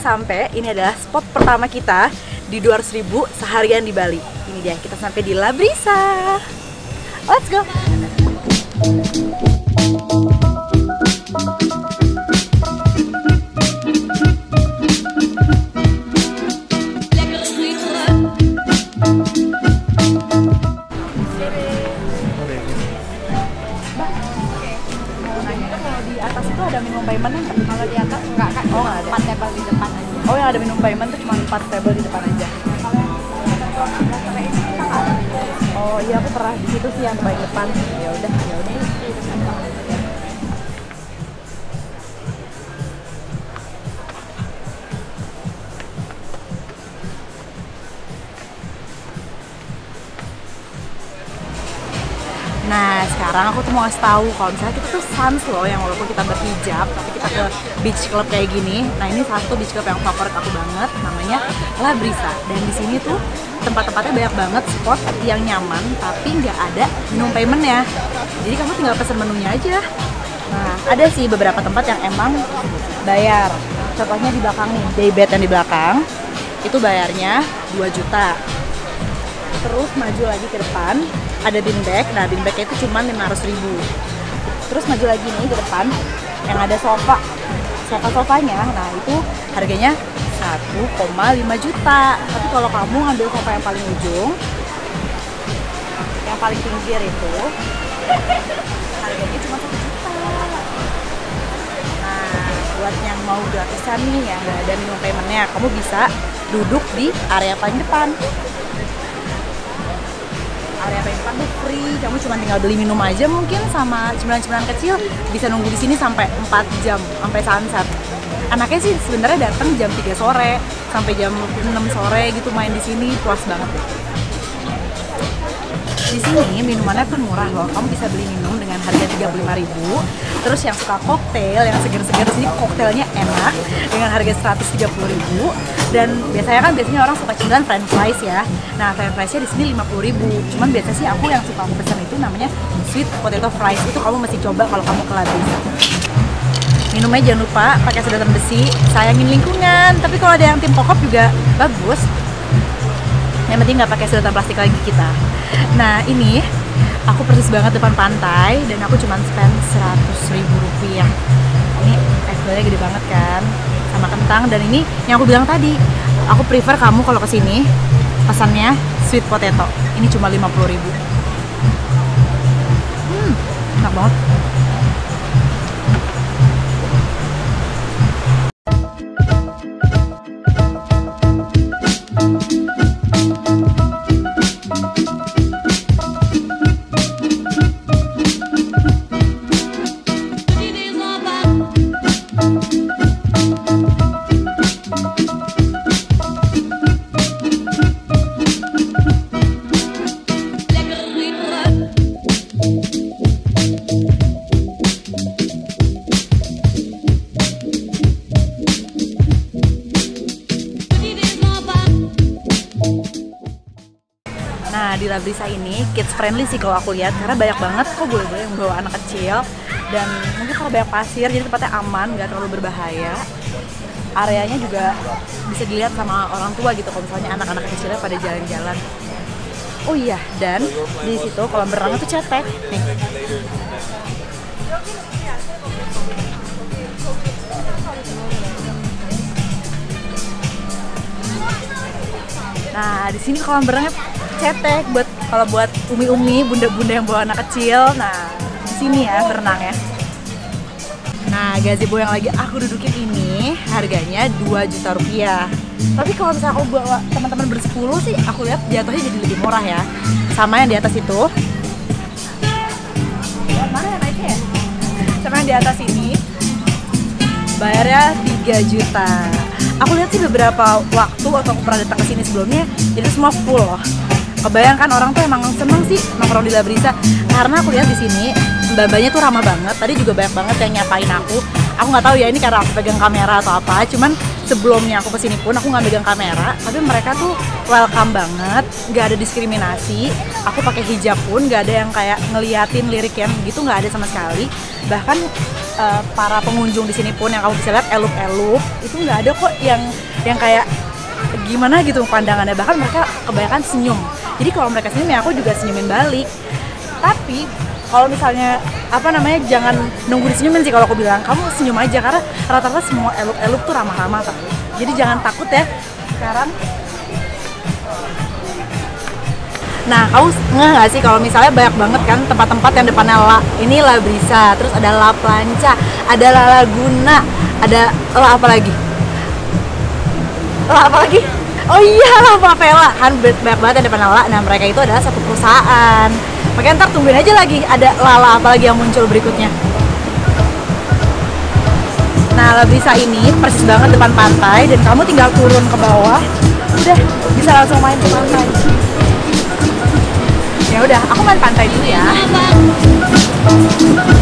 sampai. Ini adalah spot pertama kita di 200.000 seharian di Bali. Ini dia, kita sampai di La Brisa. Let's go. Ada minimum payment kan? Kalau di atas enggak kan? Oh, nggak ada. 4 table di depan aja. Oh, yang ada minimum payment tuh cuma 4 table di depan aja. Kalau yang sampai ini kita nggak ada. Oh iya, aku pernah di situ sih yang paling depan. Ya udah. Nah, sekarang aku tuh mau kasih tahu kalau misalnya kita tuh sans loh, yang walaupun kita berhijab tapi kita ke beach club kayak gini. Nah, ini satu beach club yang favorit aku banget, namanya La Brisa. Dan di sini tuh tempat-tempatnya banyak banget spot yang nyaman tapi nggak ada minimum paymentnya. Jadi kamu tinggal pesen menunya aja. Nah, ada sih beberapa tempat yang emang bayar. Contohnya di belakang nih, Daybed yang di belakang itu bayarnya 2 juta. Terus maju lagi ke depan ada beanbag. Nah, beanbagnya itu cuma 500.000. Terus maju lagi nih ke depan yang ada sofanya. Nah, itu harganya 1,5 juta. Tapi kalau kamu ngambil sofa yang paling ujung, yang paling pinggir itu, harganya cuma 1 juta. Nah, buat yang mau gratisan nih, yang nggak ada minimum paymentnya, kamu bisa duduk di area paling depan. Area paling depan tuh free, kamu cuma tinggal beli minum aja mungkin sama cemilan-cemilan kecil, bisa nunggu di sini sampai 4 jam, sampai sunset. Anaknya sih sebenarnya datang jam 3 sore sampai jam 6 sore gitu main di sini, puas banget. Di sini minumannya tuh murah loh, kamu bisa beli minum dengan harga 35.000. Terus yang suka koktail, yang seger-seger sini koktailnya enak dengan harga 130.000. Dan biasanya orang suka cemilan french fries ya. Nah, french friesnya di sini 50.000. Cuman biasanya sih aku yang suka pesan itu namanya sweet potato fries. Itu kamu mesti coba kalau kamu ke La Brisa. Minumnya jangan lupa pakai sedotan besi, sayangin lingkungan. Tapi kalau ada yang tim kokop juga bagus. Yang penting nggak pakai sedotan plastik lagi kita. Nah, ini aku persis banget depan pantai dan aku cuma spend 100.000 rupiah. Ini es balnya gede banget kan, sama kentang. Dan ini yang aku bilang tadi, aku prefer kamu kalau kesini pesannya sweet potato. Ini cuma 50.000. Enak banget. Nah, di La Brisa ini kids friendly sih kalau aku lihat, karena banyak banget kok boleh-boleh yang bawa anak kecil. Dan mungkin kalau banyak pasir jadi tempatnya aman, nggak terlalu berbahaya. Areanya juga bisa dilihat sama orang tua gitu kalau misalnya anak-anak kecilnya pada jalan-jalan. Oh iya, dan di situ kolam berenang itu cetek nih. Nah, di sini kolam berenangnya cetek buat umi-umi, bunda-bunda yang bawa anak kecil. Nah, di sini ya berenangnya. Nah, gazebo yang lagi aku dudukin ini harganya 2 juta rupiah. Tapi kalau misalnya aku bawa teman-teman bersepuluh sih, aku lihat jatuhnya jadi lebih murah ya. Sama yang di atas itu. Mana yang naiknya ya? Sama yang di atas ini bayarnya 3 juta. Aku lihat sih beberapa waktu atau aku pernah datang ke sini sebelumnya, itu semua full loh. Kebayangkan orang tuh emang seneng sih nongkrong di La Brisa, karena aku lihat di sini mbak-mbaknya tuh ramah banget. Tadi juga banyak banget yang nyapain aku. Aku nggak tahu ya ini karena aku pegang kamera atau apa, cuman sebelumnya aku kesini pun aku nggak megang kamera, tapi mereka tuh welcome banget, nggak ada diskriminasi. Aku pakai hijab pun nggak ada yang kayak ngeliatin lirik yang gitu, nggak ada sama sekali. Bahkan para pengunjung di sini pun yang kamu bisa lihat elup-elup itu nggak ada kok yang kayak gimana gitu pandangannya. Bahkan mereka kebanyakan senyum. Jadi kalau mereka senyum ya aku juga senyumin balik. Tapi kalau misalnya jangan nunggu disenyumin sih, kalau aku bilang kamu senyum aja, karena rata-rata semua elup-elup tuh ramah-ramah kan. Jadi jangan takut ya sekarang. Nah, kamu nggak nggak sih kalau misalnya banyak banget kan tempat-tempat yang depannya ini La Brisa, terus ada La Plancha, ada La Laguna, ada apa lagi? Oh iya, La Favela kan banyak banget yang depannya La. Nah, mereka itu adalah satu perusahaan. Makanya ntar tungguin aja lagi ada Lala apa lagi yang muncul berikutnya. Nah, La Brisa ini persis banget depan pantai dan kamu tinggal turun ke bawah, udah bisa langsung main ke pantai. Ya udah, aku main pantai dulu ya.